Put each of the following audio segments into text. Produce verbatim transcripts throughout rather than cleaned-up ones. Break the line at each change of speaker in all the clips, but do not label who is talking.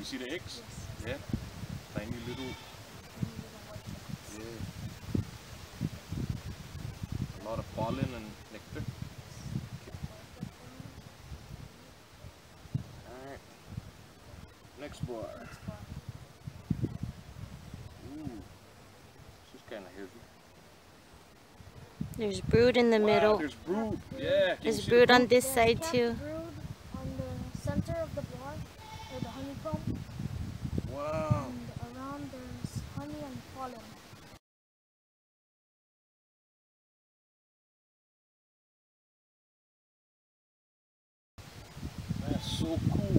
You see the eggs?
Yes.
Yeah. Tiny little. Yeah. A lot of pollen and nectar. Alright. Next bar.
Next bar.
Ooh. This is kind of heavy.
There's brood in the
Wow,
middle.
there's brood. Yeah. Can
There's
you see
brood
the
on
brood?
this
There's
side
capped
too.
brood on the center of the bar, or the honeycomb.
Wow.
And around there's honey and pollen.
That's so cool.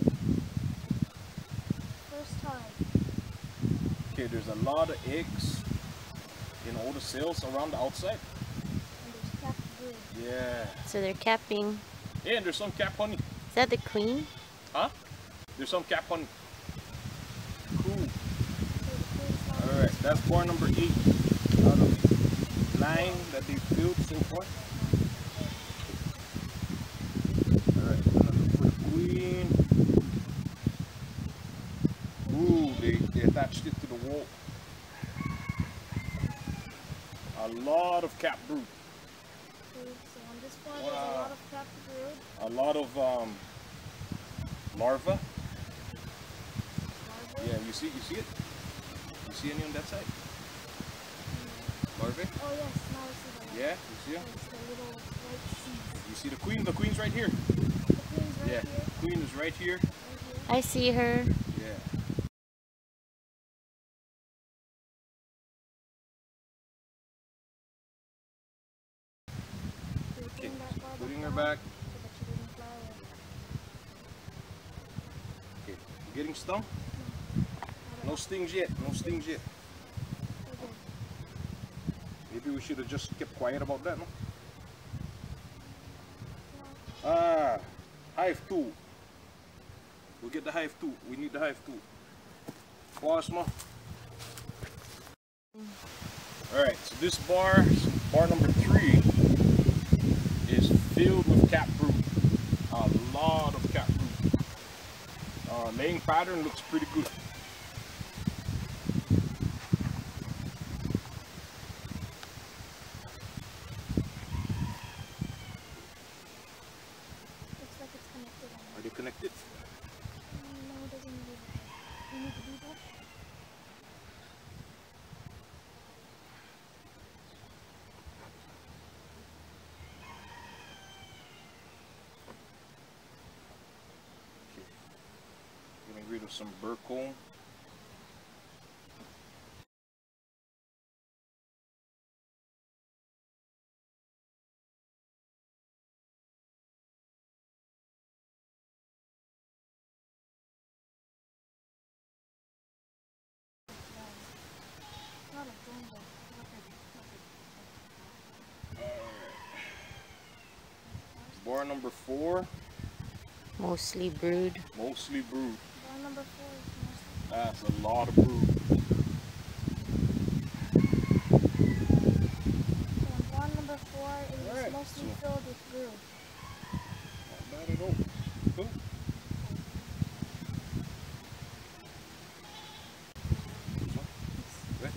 First time.
Okay, there's a lot of eggs in all the cells around the outside.
And there's capped brood.
Yeah.
So they're capping.
Yeah, and there's some cap honey.
Is that the queen?
Huh? There's some cap honey. Cool.
So the first one
Alright, that's bar number eight out of nine that they filled so far. Alright, gonna look for the queen. Ooh, they, they attached it to the wall. A lot of cap brood.
Okay, so on this bar there's a
Wow.
lot of capped brood.
A lot of um, larvae.
Larvae.
Yeah, you see, you see it? You see any on that side? Larvae?
Oh yes, now I see the larvae.
Yeah, you see them?
It's the little white seeds.
You see the queen? The queen's right here.
The queen's right
Yeah,
here.
queen is right here.
Right here.
I see her.
Yeah.
So
Okay,
putting that bar
putting her
down
back.
so that she doesn't fly away.
Okay, you getting stung?
Not at
No
all.
stings yet. No stings yet.
Okay.
Maybe we should have just kept quiet about that, no? Ah, hive two. We'll get the hive two. We need the hive two. Pause, ma. Alright, so this bar, bar number three, is filled with cap brood. A lot of cap brood. Uh, laying pattern looks pretty good.
Looks like it's connected on
Are they connected?
No, it doesn't need it. You need to do that?
Getting rid of some burr comb.
Not a jungle.
Bar number four,
Mostly brood.
mostly brood.
Bar number four is mostly.
That's a lot of brood.
Yeah, bar number four is
Alright,
mostly
so-
filled with brood.
Not bad at all. Cool. Okay.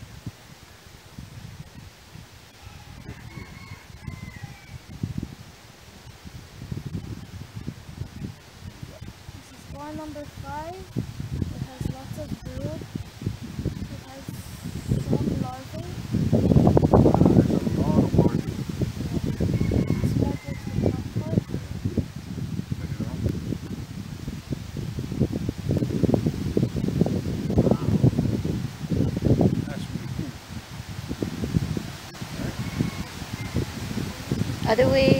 This is bar number five. It has lots of brood. It has some larvae.
There's a lot of larvae.
This part is the top part.
Check it out. That's really cool.
Other way.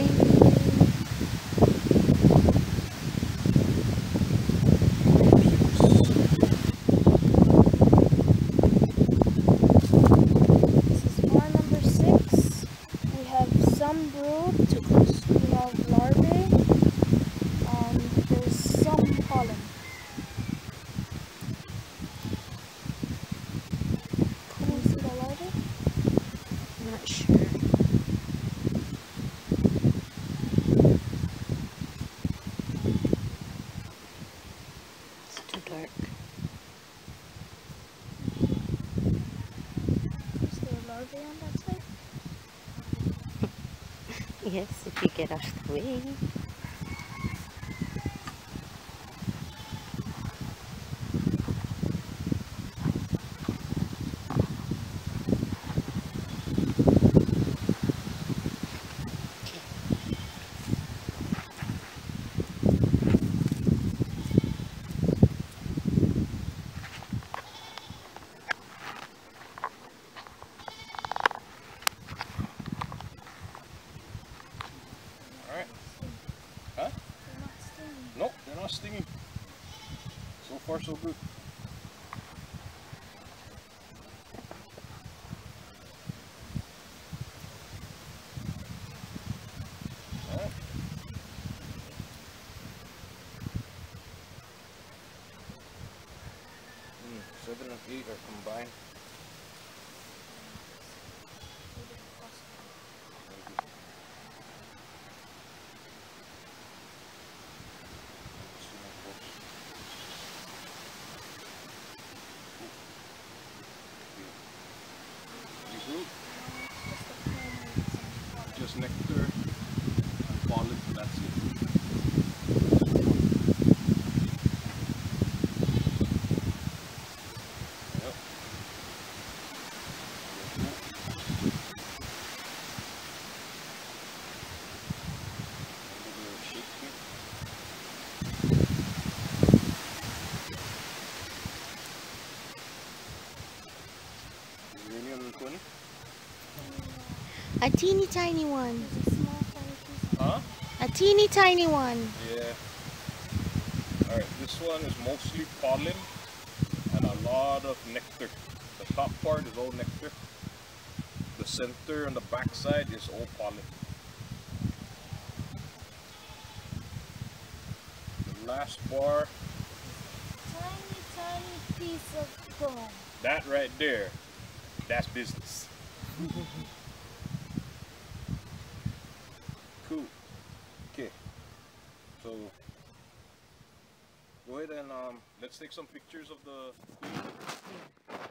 This is bar number six. We have some brood.
Too close.
We have larvae. And there's some pollen. Can you see the larvae?
I'm not sure. It's too dark.
stay on that side?
Yes, if you get off the way.
Alright. Huh?
They're not stinging.
Nope, they're not stinging. So far, so good. Alright. Mm, seven and eight are combined. Just nectar and pollen, that's it. Yep. Is it really on twenty?
A teeny tiny one.
There's a small tiny piece.
Huh?
A teeny tiny one.
Yeah. Alright, this one is mostly pollen and a lot of nectar. The top part is all nectar. The center and the back side is all pollen. The last bar,
Tiny, tiny piece of comb.
that right there, that's business. Cool. Okay. So go ahead and um, let's take some pictures of the queen.